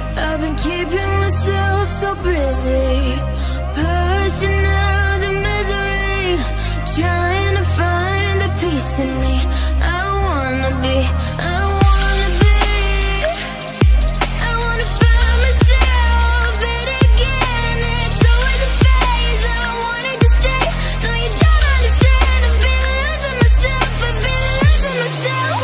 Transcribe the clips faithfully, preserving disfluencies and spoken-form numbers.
I've been keeping myself so busy, pushing out the misery, trying to find the peace in me. I wanna be, I wanna be, I wanna find myself, but again it's always a phase. I wanted to stay, no you don't understand. I've been losing myself, I've been losing myself.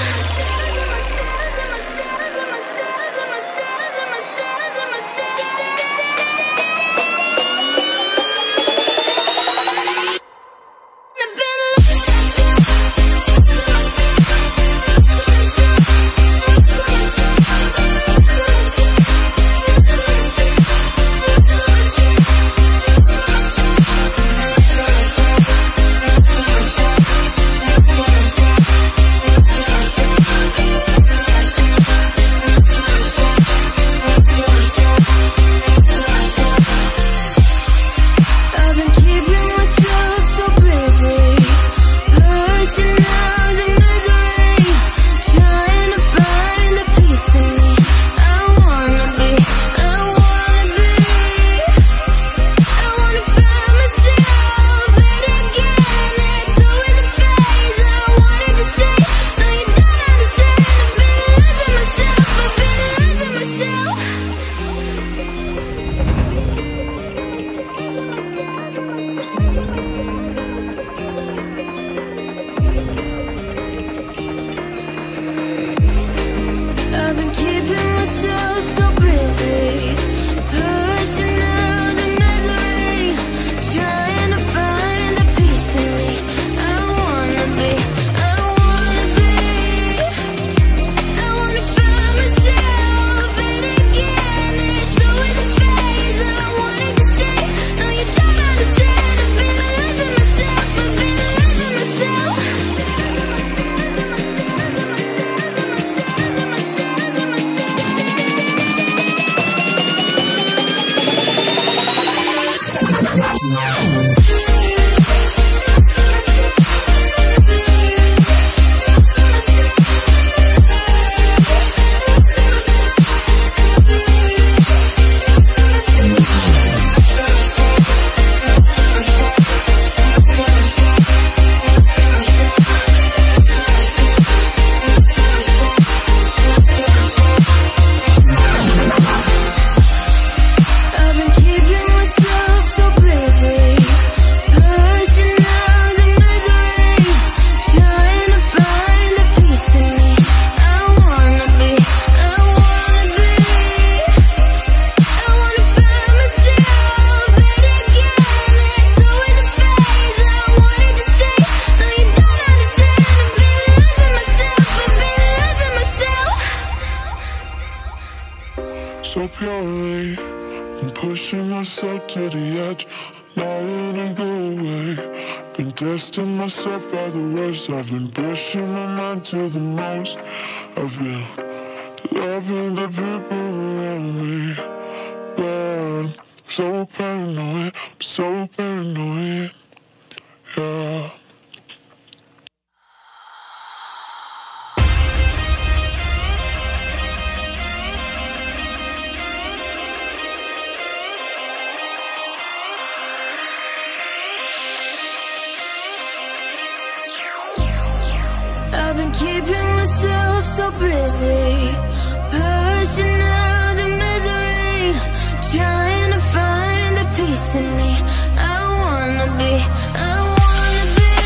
I've been keeping myself so busy, pushing out the misery, trying to find the peace in me. I wanna be, I wanna be, I wanna find myself, but again it's always a phase. I wanted to stay, no you don't understand. I've been losing myself, I've been losing myself. So purely, I'm pushing myself to the edge, not letting go away. Been testing myself by the worst. I've been pushing my mind to the most. I've been loving the people around me, but I'm so paranoid, I'm so paranoid, yeah. I've been keeping myself so busy, pushing out the misery, trying to find the peace in me. I wanna be, I wanna be,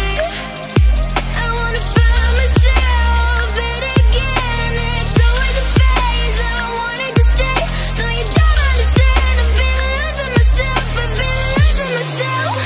I wanna find myself, but again it's always a phase. I wanted to stay, no you don't understand. I've been losing myself, I've been losing myself.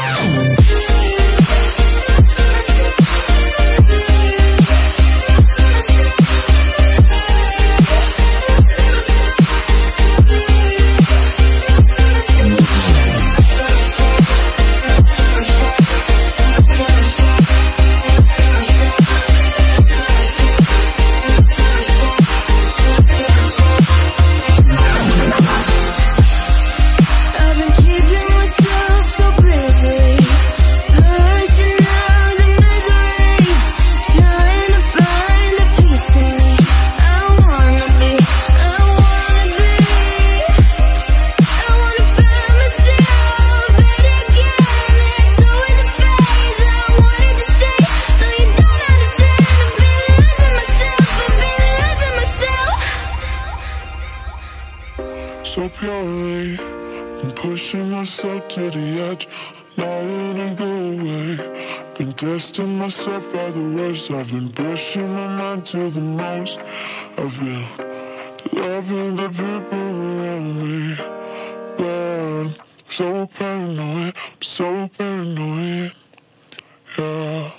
So purely, been pushing myself to the edge, not letting go away. Been testing myself by the worst. I've been pushing my mind to the most. I've been loving the people around me, but I'm so paranoid, I'm so paranoid, yeah.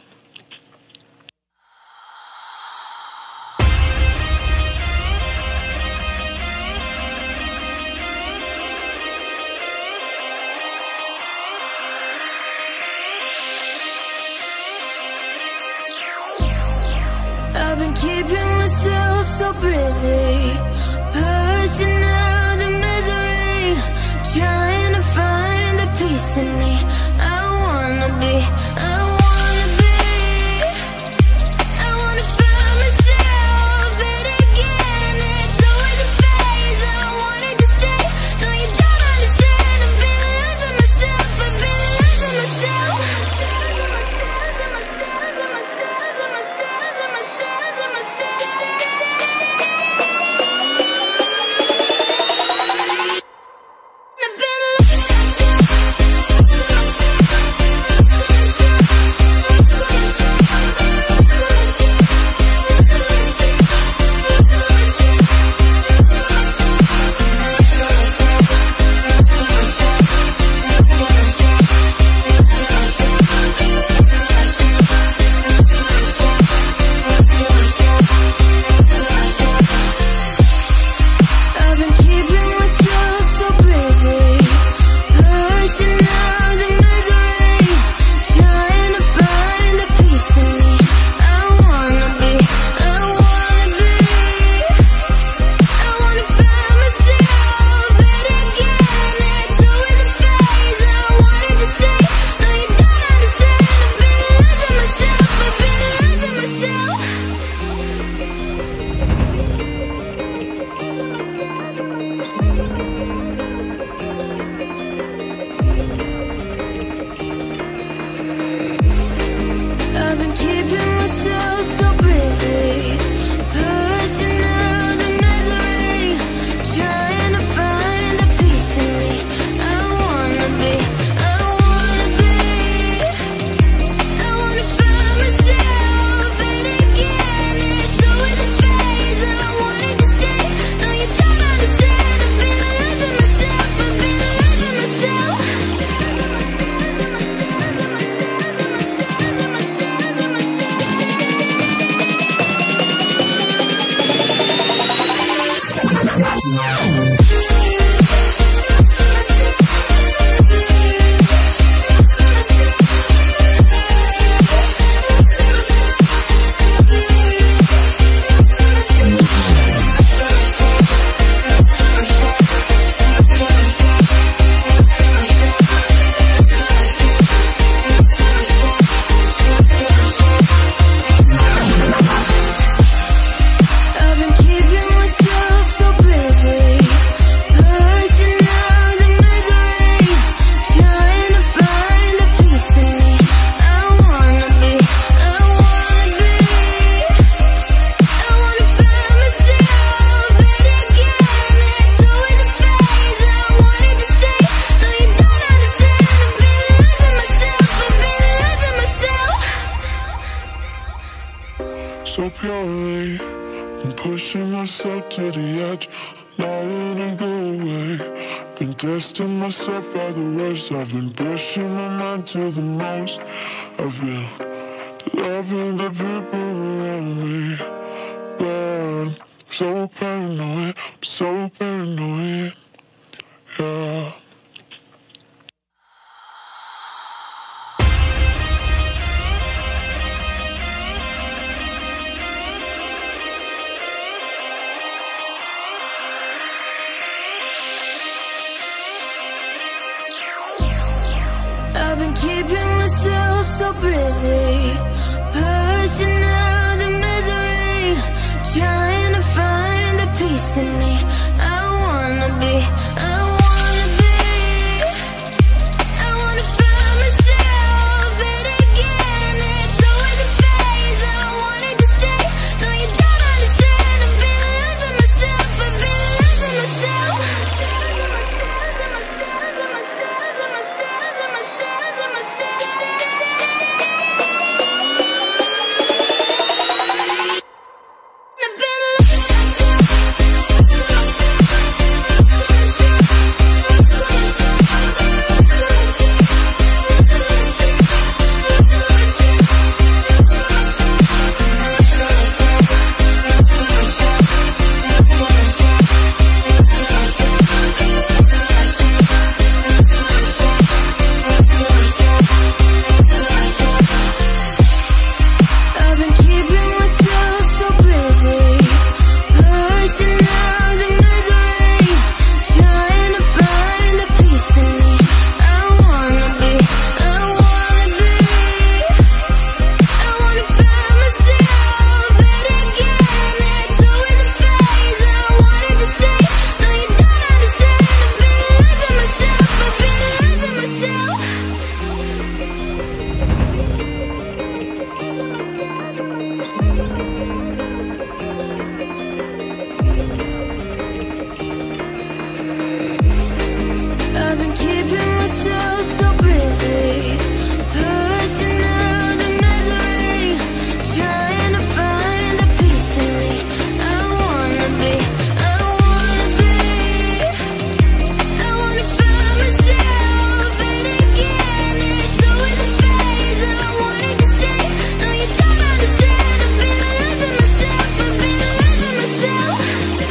I've been keeping myself so busy, pushing out the misery, trying to find the peace in me. I wanna be, I wanna be, I wanna find myself, but again it's always a phase. I wanted to stay, no you don't understand. I've been losing myself, I've been losing myself. So purely, been pushing myself to the edge, not letting go away. Been testing myself by the worst. I've been pushing my mind to the most. I've been loving the people around me, but I'm so paranoid, I'm so paranoid, yeah. I've been keeping myself so busy, pushing out the misery, trying to find a piece in me. I wanna be, I wanna be, I wanna find myself, but again it's always a phase. I wanted to stay, no you don't understand. I've been losing myself, I've been losing myself. I've been keeping myself so busy, pushing out the misery, trying to find a piece in me. I wanna be, I wanna be, I wanna find myself, but again it's always a phase. I wanted to stay, no you don't understand. I've been losing myself, I've been losing myself.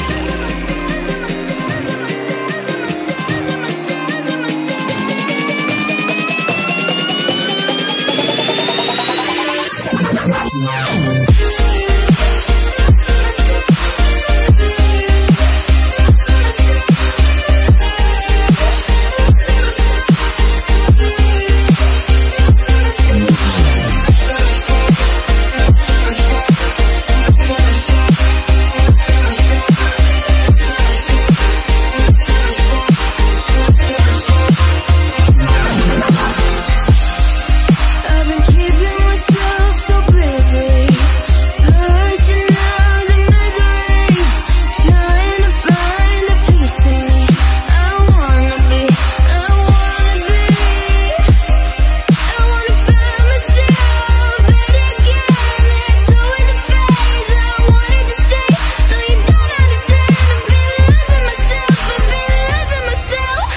I've been keeping myself so busy, pushing out the misery, trying to find a piece in me. I wanna be, I wanna be, I wanna find myself, but again it's always a phase. I wanted to stay, no you don't understand. I've been losing myself, I've been losing myself.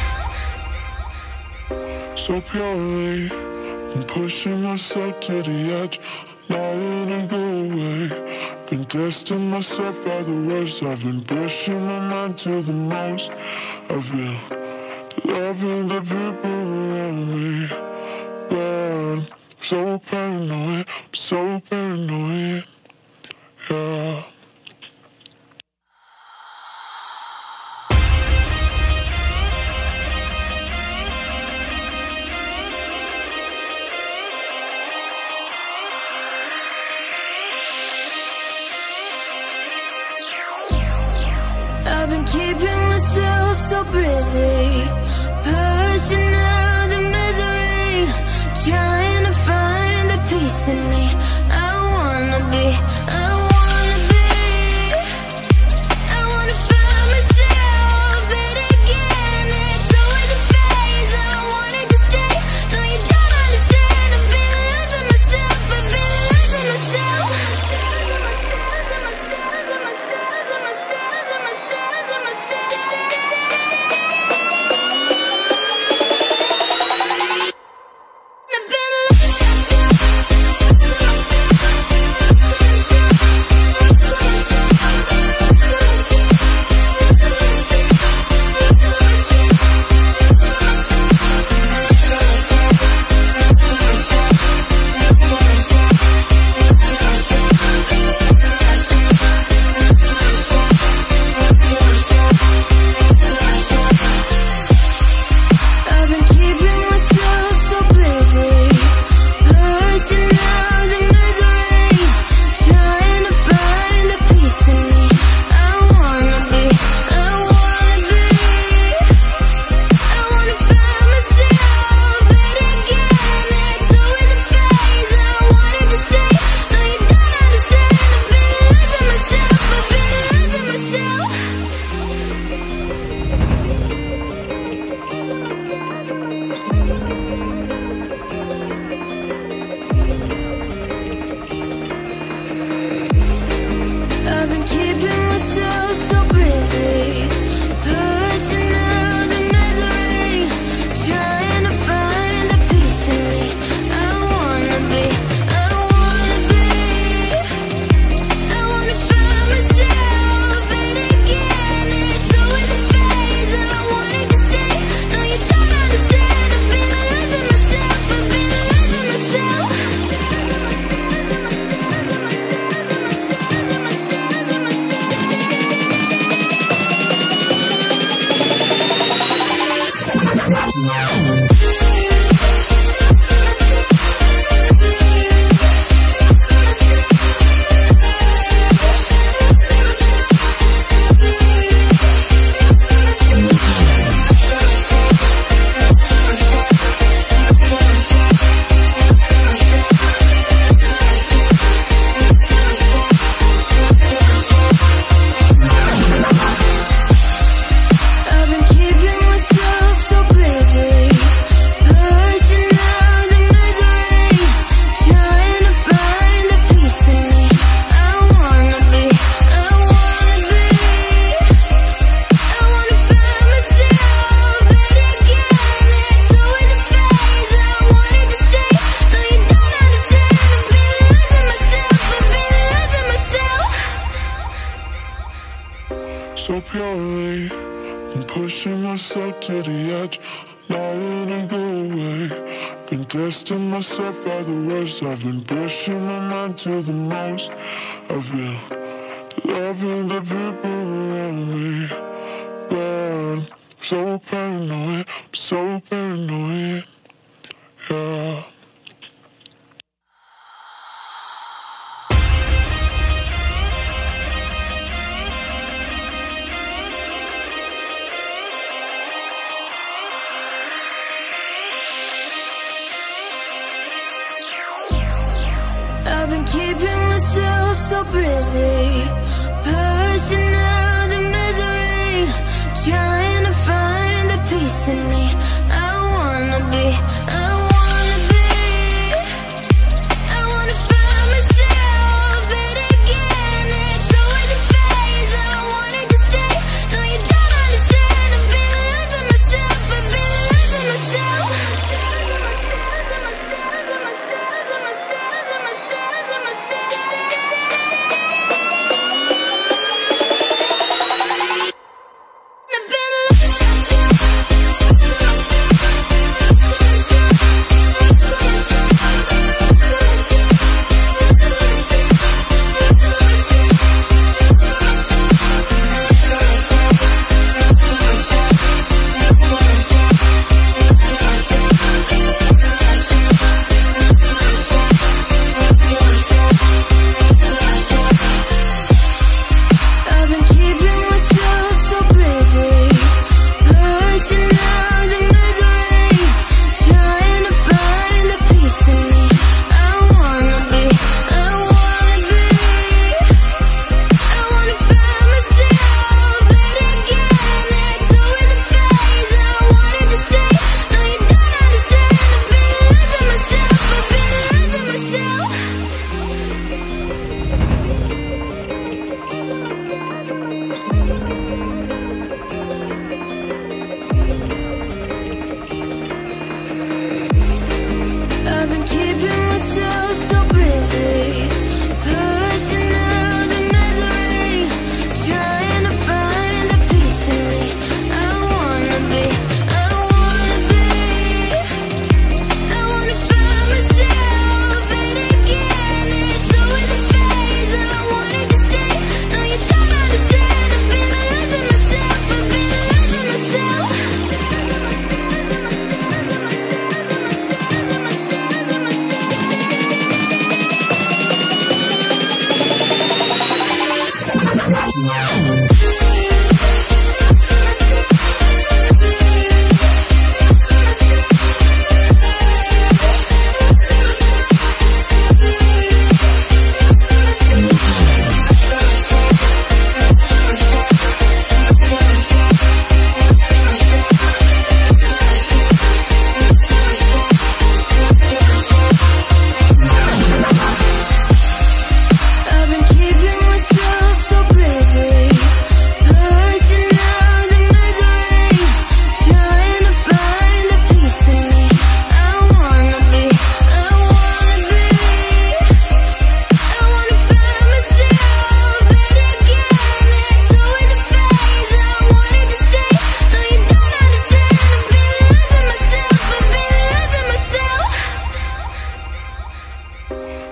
So purely, I'm pushing myself to the edge, not letting go away. Been testing myself by the worst. I've been pushing my mind to the most. I've been loving the people around me, but I'm so paranoid, I'm so paranoid, yeah. I've been keeping myself so busy, pushing out the misery, trying to find a piece in me. I wanna be, I wanna be, I wanna find myself, but again it's always a phase. I wanted to stay, no you don't understand. I've been losing myself, I've been losing myself. busy pushing out the misery, trying to find the peace in me. I wanna be, I wanna be, I wanna find myself, but again it's always a phase. I wanted to stay, no you don't understand. I've been losing myself, I've been losing myself. I've been keeping myself so busy pushing out the misery, trying to find the peace in me. I wanna be, I wanna be, I wanna find myself, but again it's always a phase. I wanted to stay, no you don't understand. I've been losing myself, I've been losing myself. So purely, I'm pushing myself to the edge, not letting go away. Been testing myself by the worst. I've been pushing my mind to the most. I've been loving the people around me, but I'm so paranoid, I'm so paranoid, yeah. I've been keeping myself so busy pushing out the misery, trying to find the peace in me. I wanna be, I wanna be, I wanna find myself, but again it's always a phase. I wanted to stay, no you don't understand. I've been losing myself, I've been losing myself. I've been losing myself.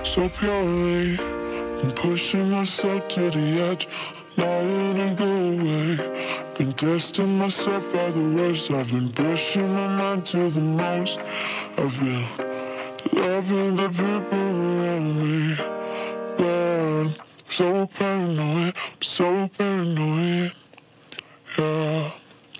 so purely. I'm pushing myself to the edge, not letting go away. Been testing myself by the worst. I've been pushing my mind to the most. I've been loving the people around me, but I'm so paranoid, I'm so paranoid, yeah.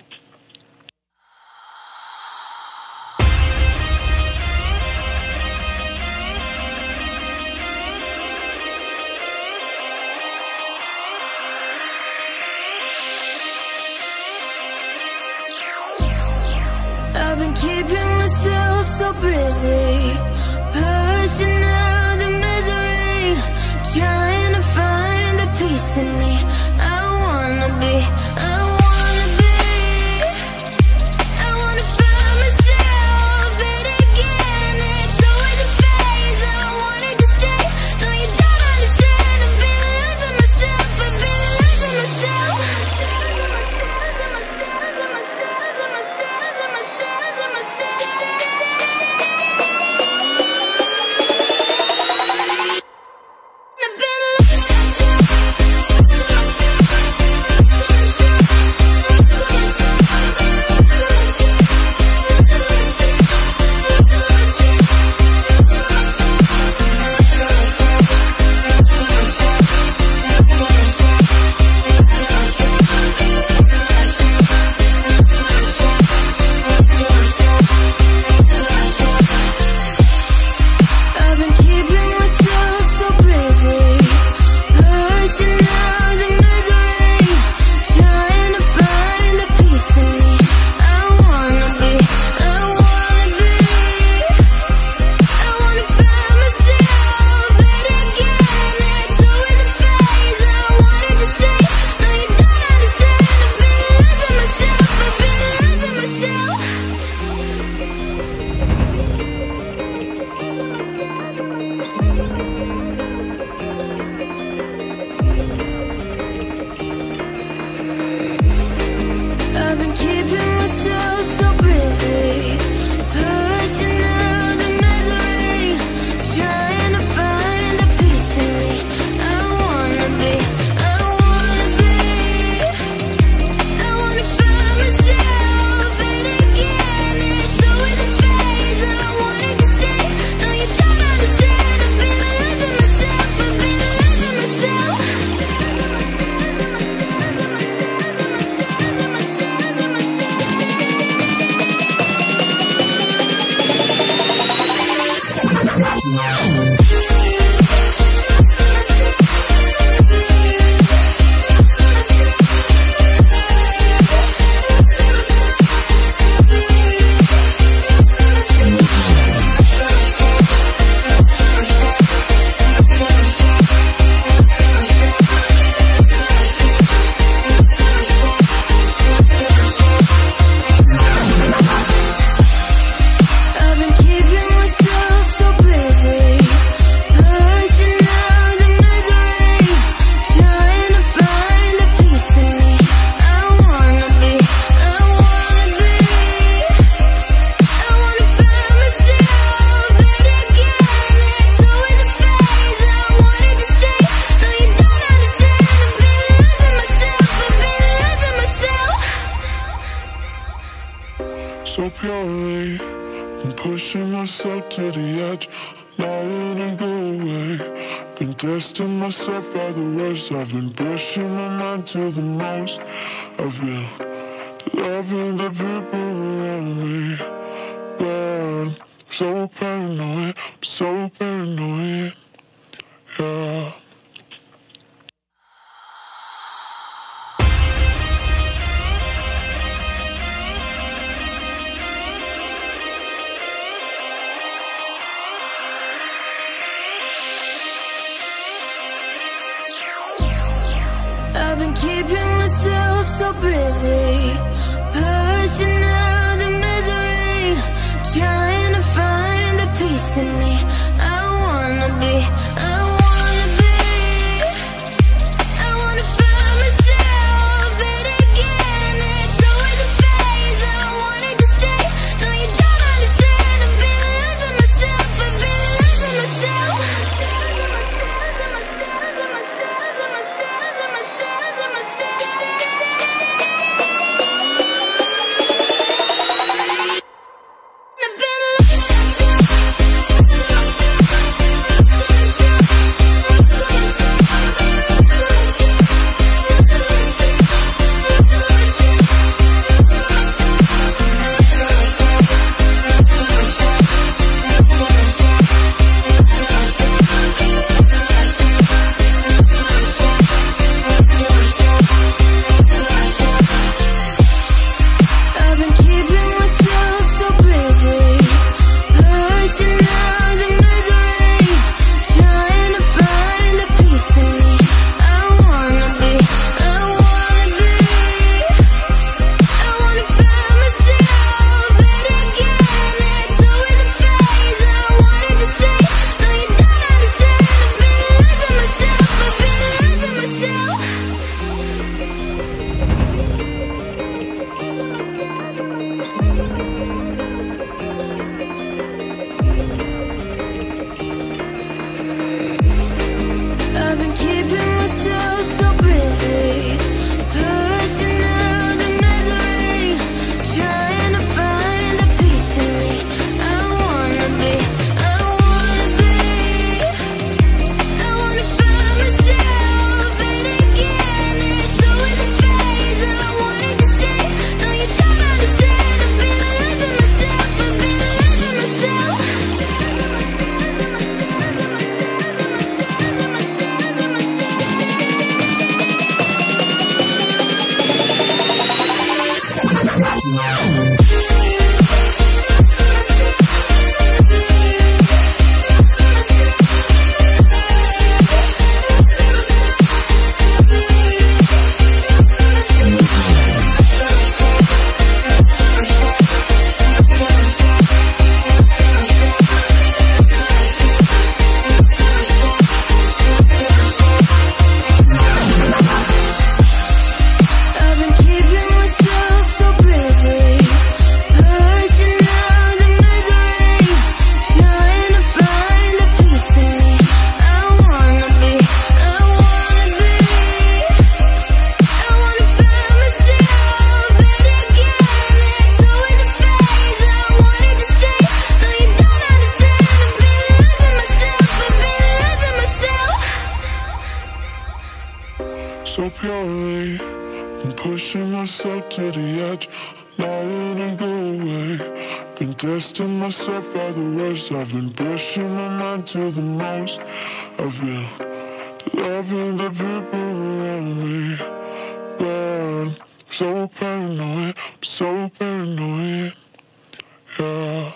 I've been keeping myself so busy, pushing out the misery, trying to find the peace in me. I wanna be, I wanna be, I wanna find myself, but again it's always a phase. I wanted to stay, no you don't understand. I've been losing myself, I've been losing myself. I've been keeping myself so busy, pushing out the misery, trying to find the peace in me. I wanna be, I wanna be, I wanna find myself, but again it's always a phase. I wanted to stay, no you don't understand. I've been losing myself, I've been losing myself. I've been keeping myself so busy, pushing out the misery, trying to find the peace in me. I wanna be, I wanna be, I wanna find myself, but again it's always a phase. I wanted to stay, no you don't understand. I've been losing myself, I've been losing myself. So purely, I'm pushing myself to the edge, not letting go away. Been testing myself by the worst. I've been pushing my mind to the most. I've been loving the people around me, but I'm so paranoid, I'm so paranoid, yeah. I've been keeping myself so busy, pushing out the misery, trying to find the peace in me. I wanna be, I wanna be, I wanna find myself, but again it's always a phase. I wanted to stay, no you don't understand. I've been losing myself, I've been losing myself. So purely, I'm pushing myself to the edge, not letting go away. Been testing myself by the worst. I've been pushing my mind to the most. I've been loving the people around me, but I'm so paranoid, I'm so paranoid, yeah.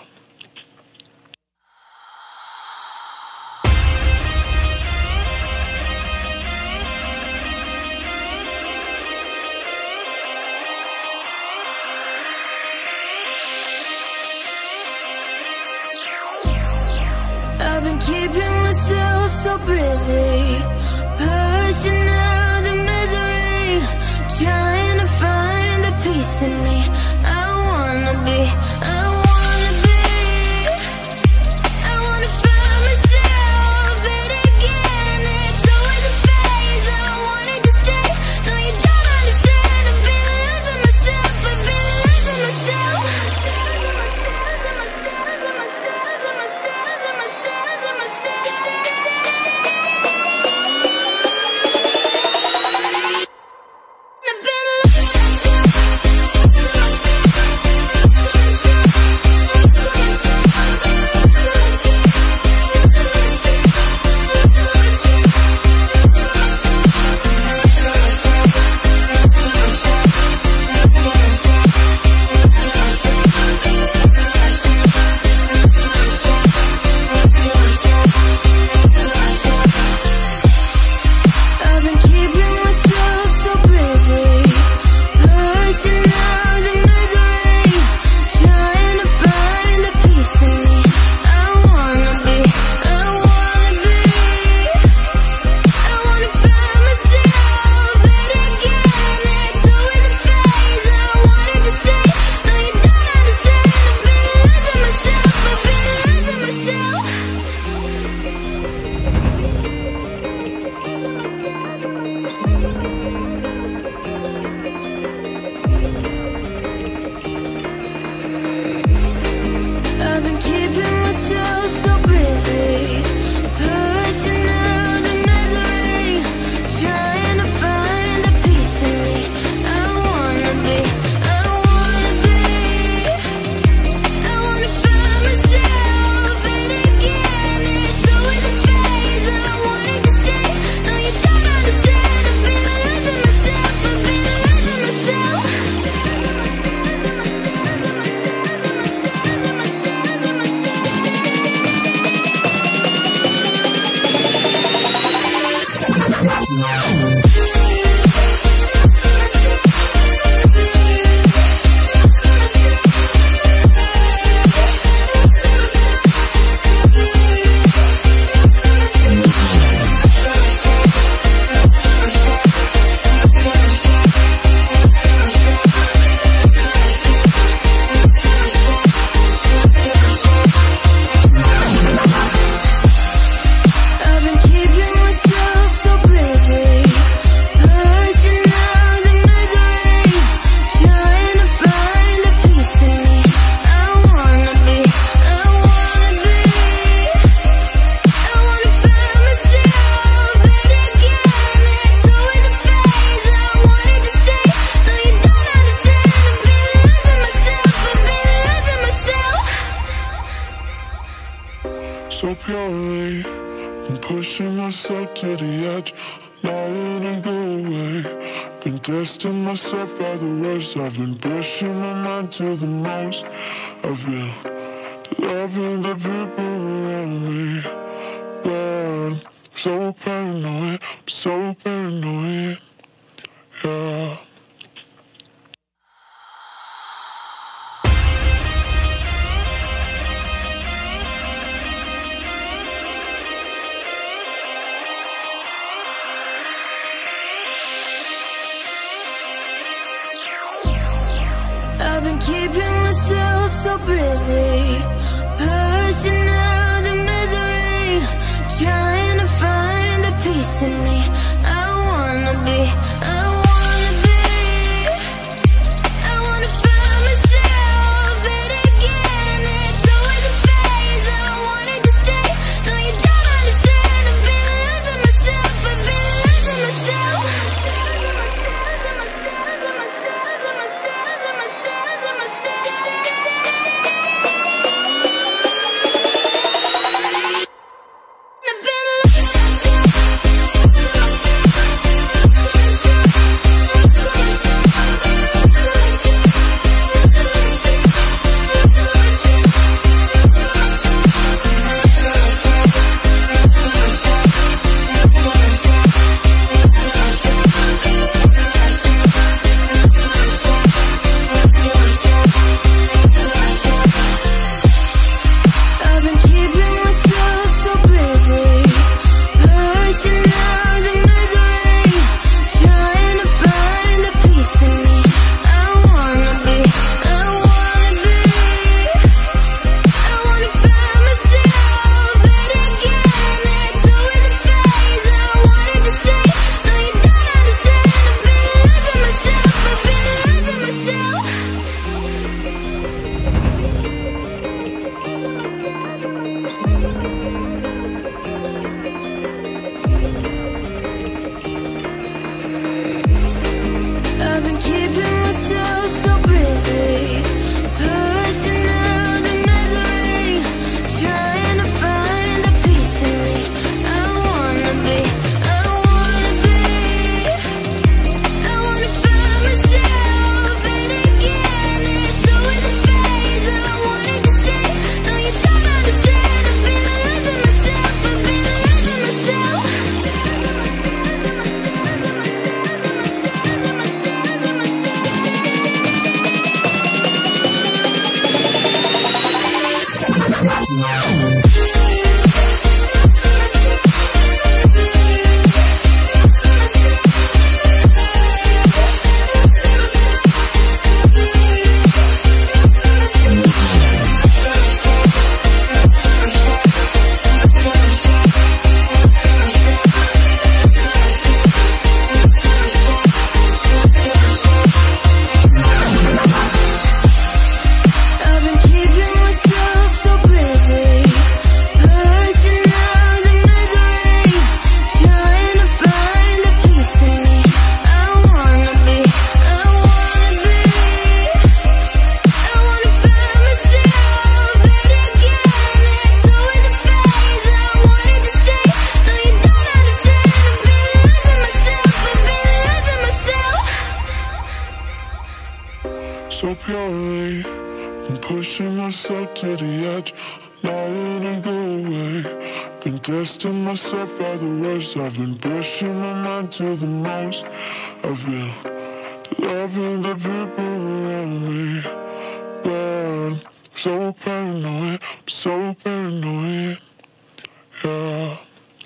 I've been keeping myself so busy, pushing out the misery, trying to find the peace in me. I wanna be, I wanna be, I wanna find myself, but again it's always a phase. I wanted to stay, no you don't understand. I've been losing myself, I've been losing myself. So purely, I'm pushing myself to the edge, not letting go away. Been testing myself by the worst. I've been pushing my mind to the most. I've been loving the people around me, but I'm so paranoid, I'm so paranoid, yeah. I've been keeping myself so busy, pushing out the misery, trying to find the peace in me. I wanna be, I wanna be, I wanna find myself, but again it's always a phase. I wanted to stay, no you don't understand. I've been losing myself, I've been losing myself. myself to the edge, not letting go away. Been testing myself by the worst. I've been pushing my mind to the most. I've been loving the people around me, but I'm so paranoid, I'm so paranoid, yeah.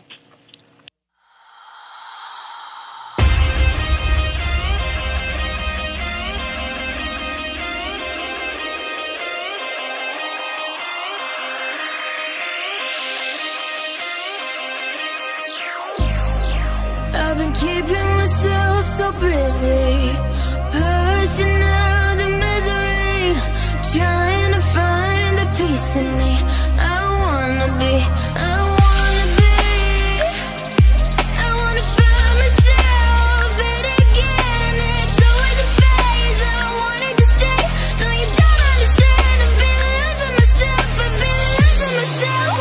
I've been keeping myself so busy, pushing out the misery, trying to find the peace in me. I wanna be, I wanna be, I wanna find myself, but again it's always a phase. I wanted to stay, no you don't understand. I've been losing myself, I've been losing myself.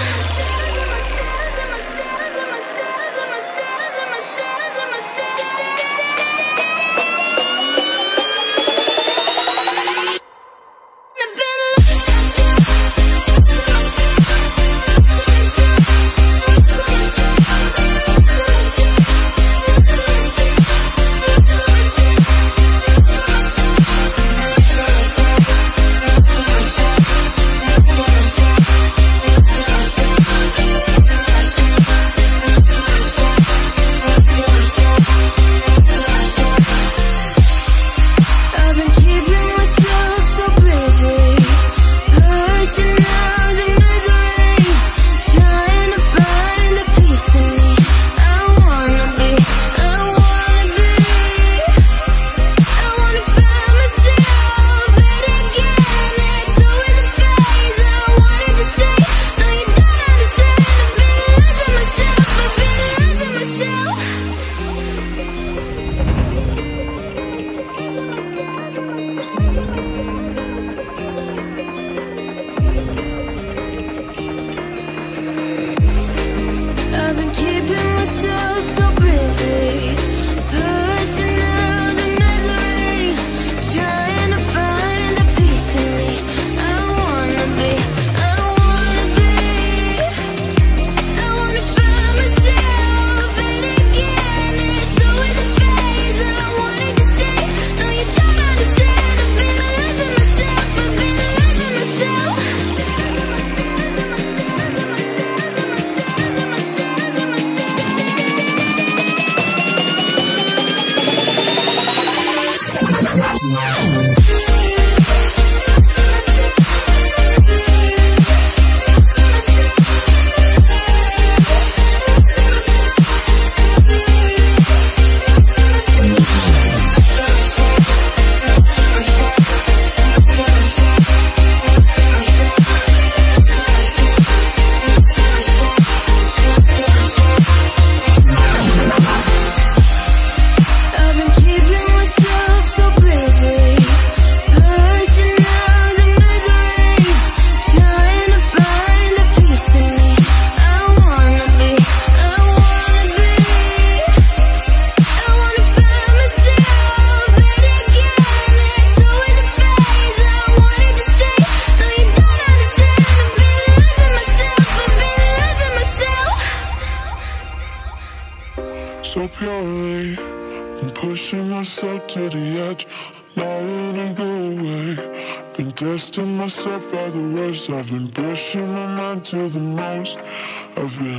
So purely, I'm pushing myself to the edge, not letting go away. Been testing myself by the worst. I've been pushing my mind to the most. I've been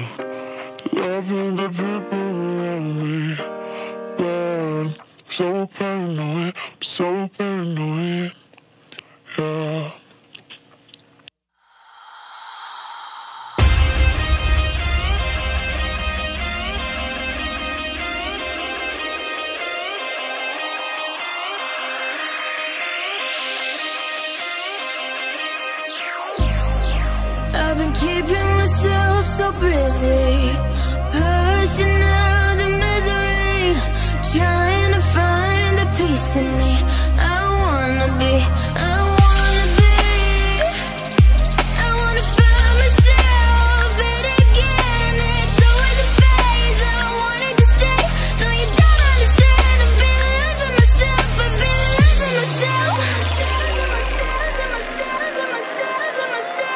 loving the people around me, but I'm so paranoid, I'm so paranoid, yeah. I've been keeping myself so busy, pushing out the misery, trying to find the peace in me. I wanna be, I wanna be, I wanna find myself, but again it's always a phase. I wanted to stay, no you don't understand. I've been losing myself, I've been losing myself.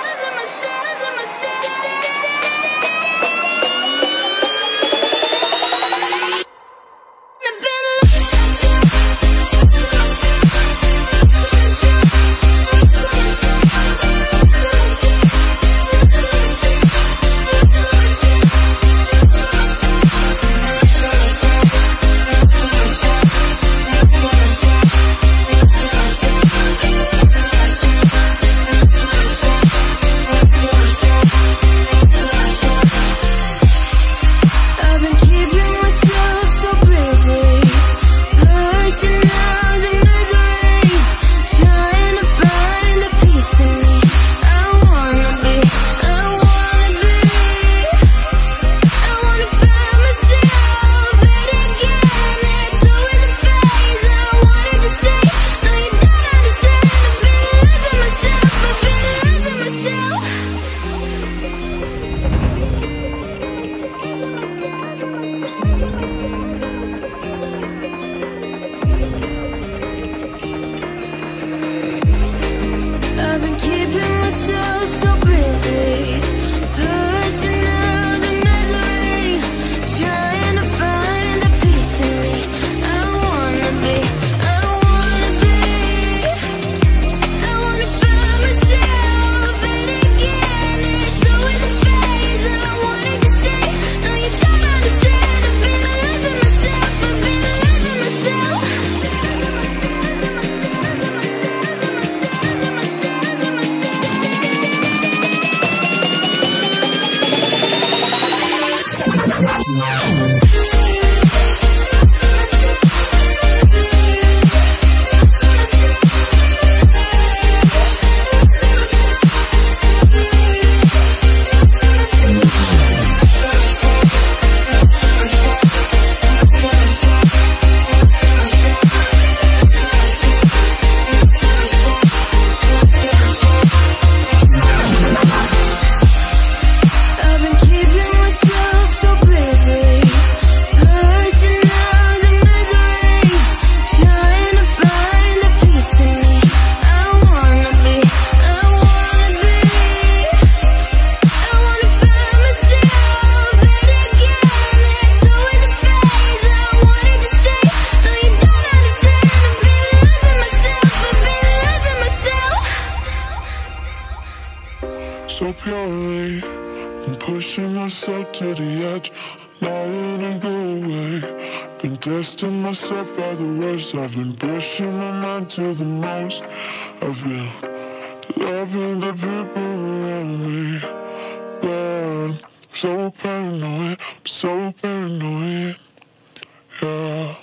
myself to the edge, not letting go away. Been testing myself by the worst. I've been pushing my mind to the most. I've been loving the people around me, but I'm so paranoid, I'm so paranoid, yeah.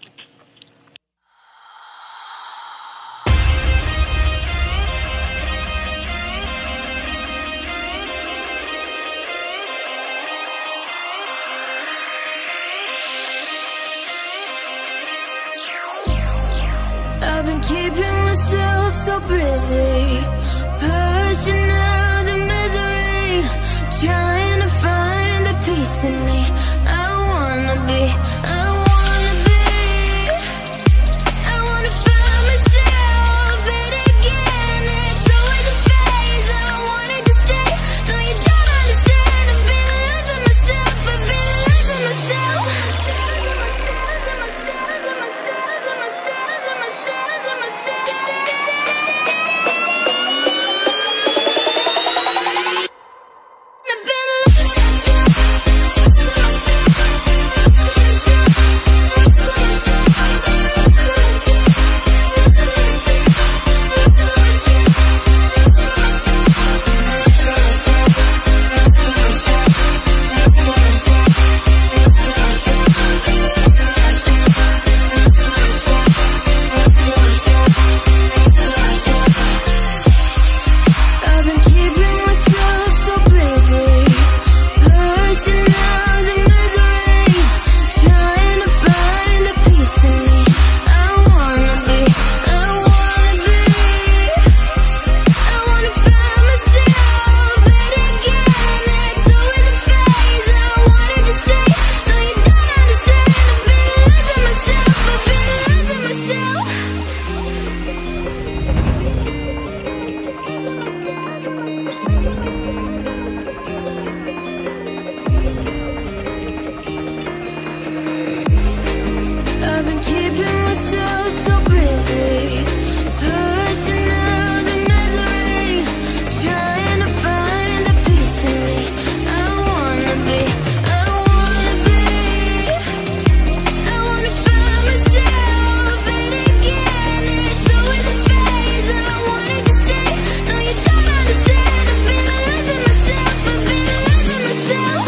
I've been keeping myself so busy, pushing out the misery, trying to find the peace in me. I wanna be, I wanna be, I wanna find myself, but again it's always a phase. I wanted to stay, no you don't understand. I've been losing myself, I've been losing myself. I've been keeping myself so busy, pushing out the misery, trying to find the peace in me. I wanna be, I wanna be, I wanna find myself, but again it's always a phase. I wanted to stay, no you don't understand. I've been losing myself, I've been losing myself.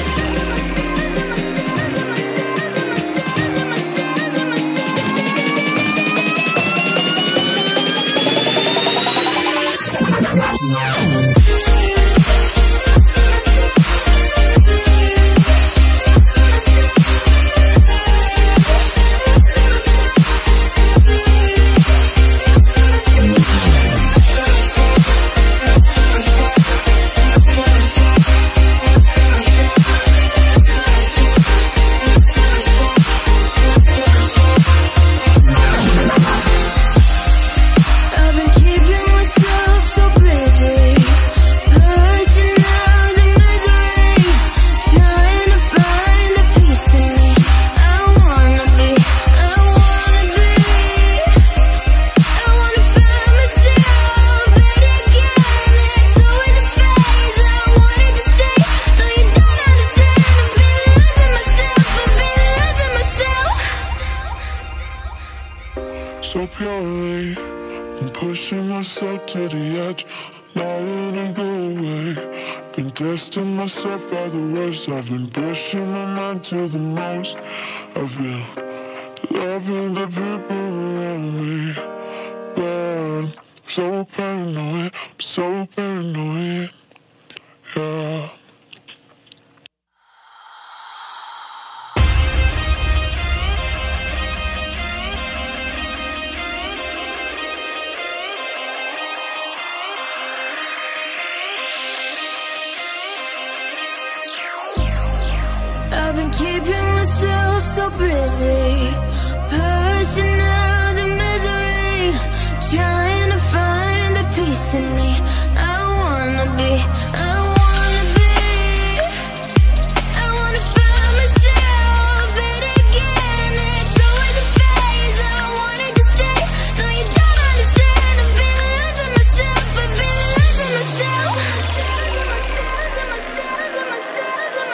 I've been keeping myself so busy, pushing out the misery, trying to find the peace in me. I wanna be, I wanna be, I wanna find myself, but again it's always a phase. I wanted to stay, no you don't understand. I've been losing myself, I've been losing myself. So purely, I'm pushing myself to the edge, not letting go away. Been testing myself by the worst. I've been pushing my mind to the most. I've been loving the people around me, but I'm so paranoid, I'm so paranoid, yeah. I've been keeping myself so busy, pushing out the misery, trying to find the peace in me. I wanna be, I wanna be, I wanna find myself, but again it's always a phase. I wanted to stay, no you don't understand. I've been losing myself, I've been losing myself.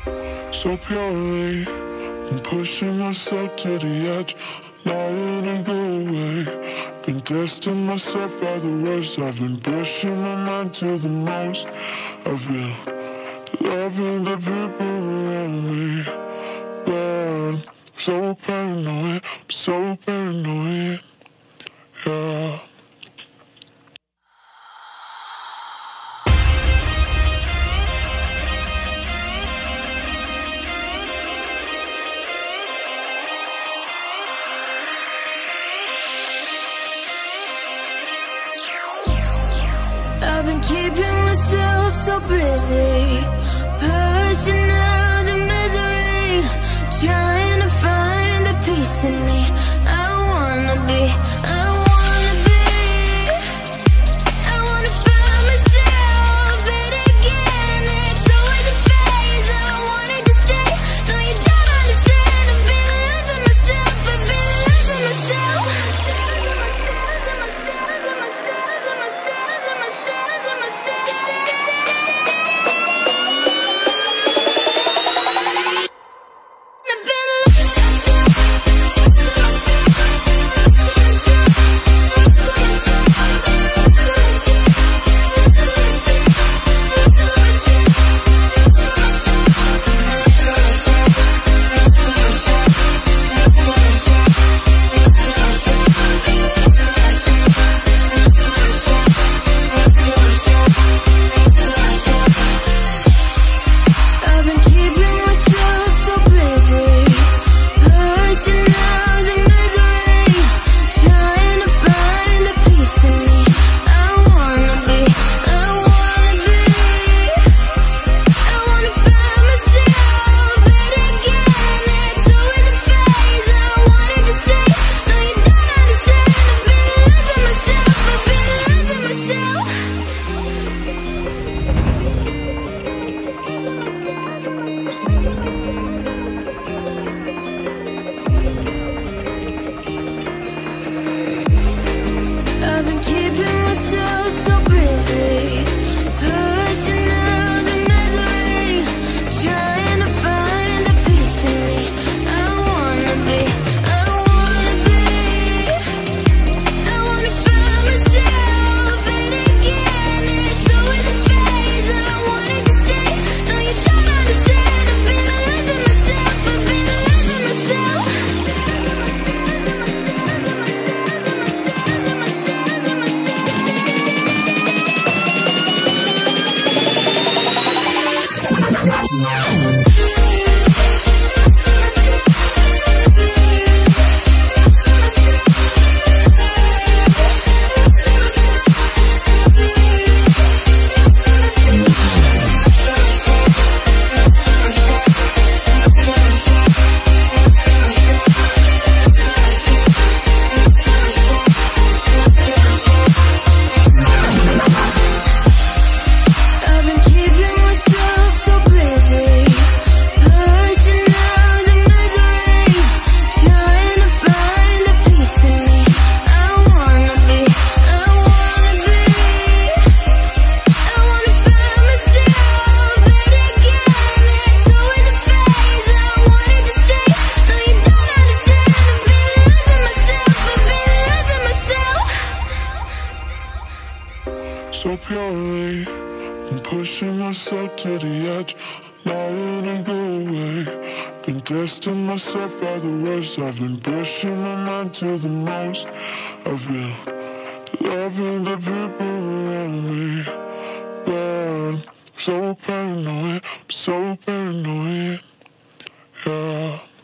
so purely. I'm pushing myself to the edge, not letting go away. Been testing myself by the worst. I've been pushing my mind to the most. I've been loving the people around me, but I'm so paranoid, I'm so paranoid, yeah. I've been keeping myself so busy, pushing out the misery, trying to find the peace in me. I wanna be, I wanna be, I wanna find myself, but again it's always a phase. I wanted to stay, no you don't understand. I've been losing myself, I've been losing myself. I've been keeping myself so busy, pushing out the misery, trying to find the peace in me. I wanna be, I wanna be, I wanna find myself, but again it's always a phase. I wanted to stay, no you don't understand. I've been losing myself, I've been losing myself. I've been keeping myself so busy, pushing out the misery, trying to find the peace in me. I wanna be, I wanna be, I wanna find myself, but again it's always a phase. I wanted to stay, no you don't understand. I've been losing myself, I've been losing myself. So purely, I'm pushing myself to the edge, not letting go away. Been testing myself by the worst. I've been pushing my mind to the most. I've been loving the people around me, but I'm so paranoid, I'm so paranoid, yeah.